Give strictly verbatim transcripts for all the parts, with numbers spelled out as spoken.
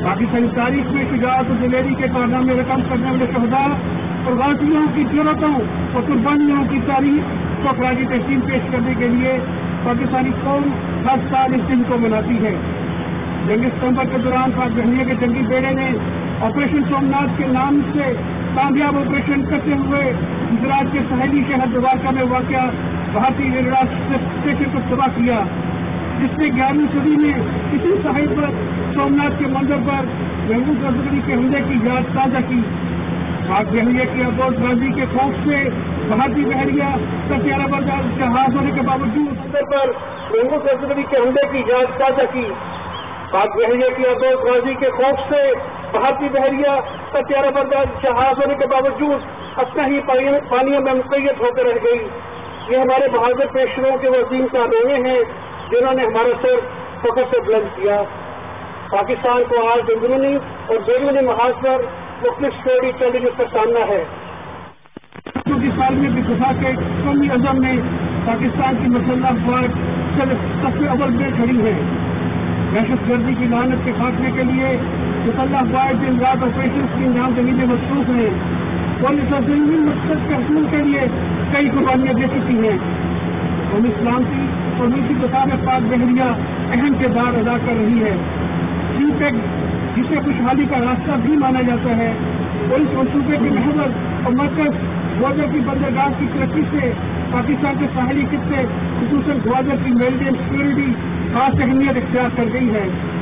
پاکستانی تاریخ میں شجاعت و دلیری کے کارنامے رقم کرنے والے شہداء اور غازیوں کی جرأتوں اور قربانیوں کی تاریخ کو خراج تحسین پیش کرنے کے لیے پاکستانی قوم ہر سال اس دن کو مناتی ہے۔ جنگ ستمبر کے دوران پاک بحریہ کے جنگی بیڑے نے آپریشن سومناتھ کے نام سے کامیاب آپریشن کرتے ہوئے گجرات کے ساحلی شہر دوارکا میں واقع بھارتی ریڈار اسٹیشن کو تباہ کیا، جس نے گیارہویں صدی میں اسی ساحل پر سومناتھ کے منظر پر محمود غزنوی کے حملے کی یاد تازہ کی۔ پاک بحریہ کی ابوظ بازی کے خوف سے بھارتی بحریہ کا پیارا بردار جہاز ہونے کے باوجود منظر پر محمود غزنوی کے حملے کی یاد تازہ کی۔ پاک بحریہ کی ابوظ بازی کے خوف سے بھارتی بحریہ کا پیارا بردار جہاز ہونے کے باوجود اپنا ہی پانیوں میں مقید ہو کر رہ گئی۔ یہ ہمارے بہادر پیشروں کے وسیم کارنامے ہیں جنہوں نے ہمارا سر فخر سے بلند کیا۔ پاکستان کو آج اندرونی اور بیرونی محاذ پر مختلف سیکورٹی چیلنجز کا سامنا ہے۔ چونکہ سال میں بھی دفاع کے قومی عزم میں پاکستان کی مسلح افواج سب سے اول میں کھڑی ہے۔ دہشت گردی کی لعنت کے خاتمے کے لیے مسلح افواج دن رات آپریشن کی انجام دہی میں مصروف ہیں اور اس عظیم مقصد کے حصول کے لیے کئی قربانیاں دے چکی ہیں۔ قومی سلامتی اور ملکی دفاع میں پاک بحریہ اہم کردار ادا کر رہی ہے۔ سی پیک جسے خوشحالی کا راستہ بھی مانا جاتا ہے اور اس منصوبے کے محور اور مرکز گوادر کی بندرگاہ کی ترقی سے پاکستان کے ساحلی خطے خصوصاً گوادر کی میریٹائم سیکورٹی خاص اہمیت اختیار کر گئی ہے۔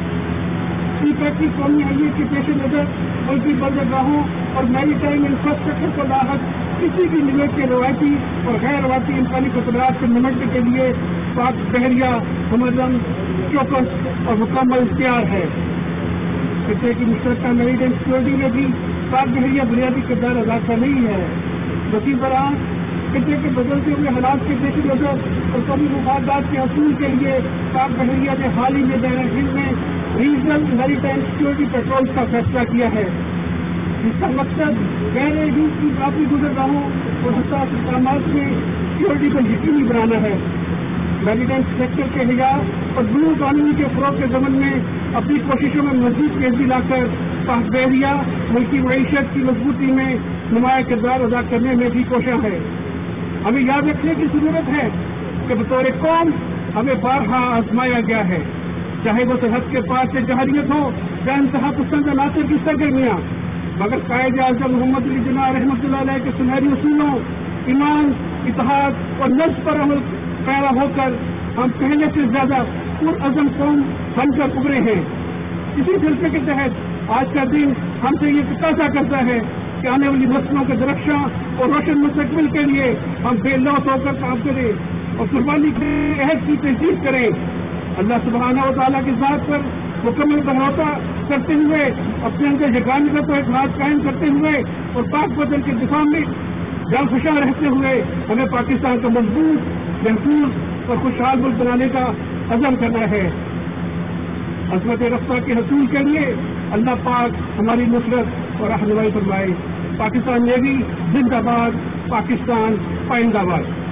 سی پیک کی قومی اہمیت کے پیش نظر ملکی بندرگاہوں اور میری ٹائم انفراسٹرکچر کو لاحق کسی بھی ملک کے روایتی اور غیر روایتی انسانی خطرات سے نمٹنے کے لیے پاک بحریہ منظم، چوکس اور مکمل اختیار ہے۔ خطے کی مشترکہ میری ٹائم سیکورٹی میں بھی پاک بحریہ بنیادی کردار ادا کر رہی ہے۔ وسیع برآں خطے کے بدلتے ہوئے حالات کے پیش نظر اور قومی مفادات کے حصول کے لیے پاک بحریہ نے حال ہی میں بین الہند میں ریجنل میری ٹائم سیکورٹی پیٹرول کا فیصلہ کیا ہے، جس کا مقصد غیر روس کی کافی گزرگاہوں اور حساس اقدامات میں سیکورٹی کو یقینی بنانا ہے۔ میری ٹائم سیکٹر کے حجاب اور دونوں قانونی کے فروغ کے ضمن میں اپنی کوششوں میں مزید تیزی لا کر پاک بحریہ ملکی معیشت کی مضبوطی میں نمایاں کردار ادا کرنے میں بھی کوشاں ہے۔ ہمیں یاد رکھنے کی ضرورت ہے کہ بطور قوم ہمیں بارہا آزمایا گیا ہے، چاہے وہ سرحد کے پار سے جہریت ہو یا انتہا پسند عناصر کی سرگرمیاں، مگر قائد اعظم محمد علی جناح رحمۃ اللہ علیہ کے سنہری اصولوں، ایمان، اتحاد اور نظم پر عمل پیرا ہو کر ہم پہلے سے زیادہ پرعزم قوم بن کر ابھرے ہیں۔ اسی سلسلے کے تحت آج کا دن ہم سے یہ تقاضا کرتا ہے کہ آنے والی نسلوں کے درخشاں اور روشن مستقبل کے لیے ہم بے لوث ہو کر کام کریں اور قربانی کے عہد کی تجدید کریں۔ اللہ سبحانہ و تعالیٰ کی ذات پر مکمل بھروسہ کرتے ہوئے، اپنے اندر یگانگت و اتحاد قائم کرتے ہوئے اور پاک وطن کے دفاع میں جان خوشاں رہتے ہوئے ہمیں پاکستان کو مضبوط، محفوظ اور خوشحال ملک بنانے کا عزم کرنا ہے۔ عظمت رفتہ کے حصول کے لیے اللہ پاک ہماری نصرت اور رہنمائی فرمائے۔ پاکستان نیوی زندہ باد، پاکستان پائندہ باد۔